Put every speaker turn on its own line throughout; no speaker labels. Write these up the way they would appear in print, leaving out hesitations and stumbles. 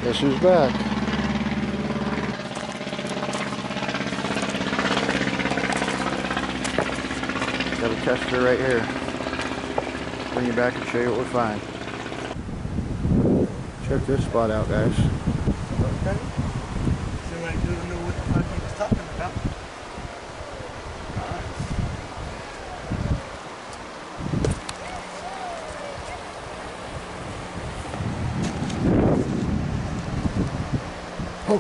Guess who's back? Got a tester right here. Bring you back and show you what we find. Check this spot out, guys.
Okay. Somebody doesn't know what the fuck he was talking about.
Oh.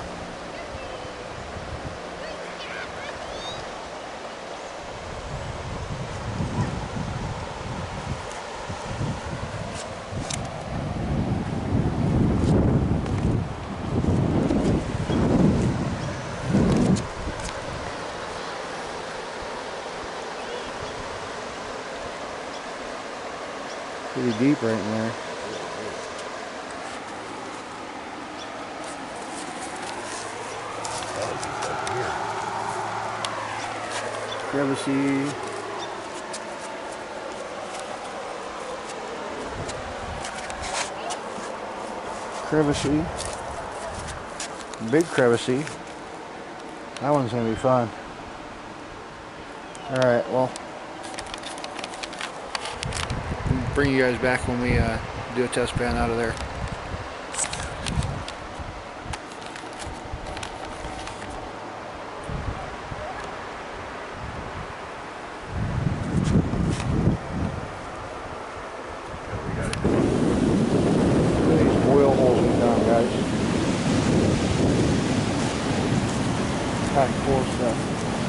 Pretty deep right in there. Crevasse. Crevasse. Big crevasse. That one's gonna be fun. Alright, well, we'll bring you guys back when we do a test pan out of there. Packed full of stuff.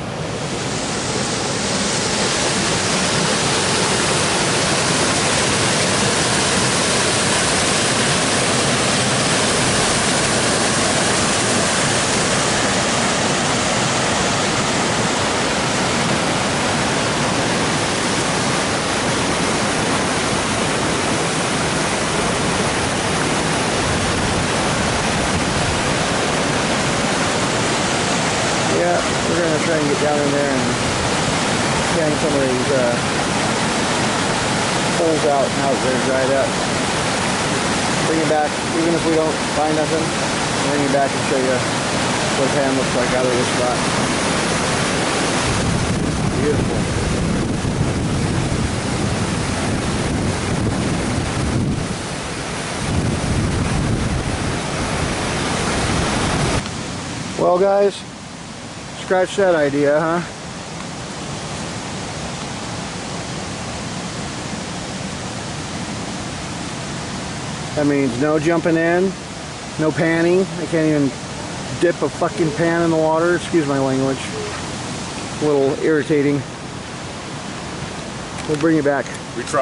Yeah, we're going to try and get down in there and hang some of these holes out now that they're dried up. Bring it back, even if we don't find nothing, bring it back and show you what the pan looks like out of this spot. Beautiful. Well, guys, scratch that idea, huh? That means no jumping in, no panning. I can't even dip a fucking pan in the water. Excuse my language. A little irritating. We'll bring you back.
We try.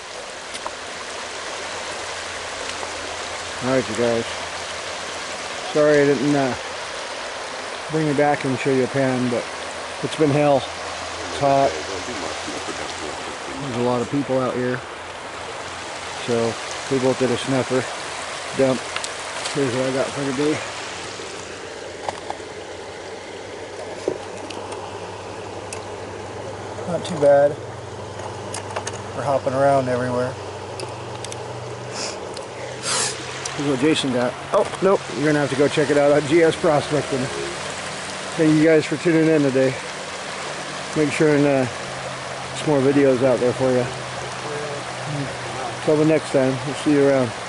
Alright, you guys. Sorry I didn't bring you back and show you a pan, but it's been hell. It's hot. There's a lot of people out here. So we both did a snuffer dump. Here's what I got for today. Not too bad. We're hopping around everywhere. Here's what Jason got. Oh, nope. You're going to have to go check it out on GS Prospecting. Thank you guys for tuning in today. Make sure and some more videos out there for you. Until the next time, we'll see you around.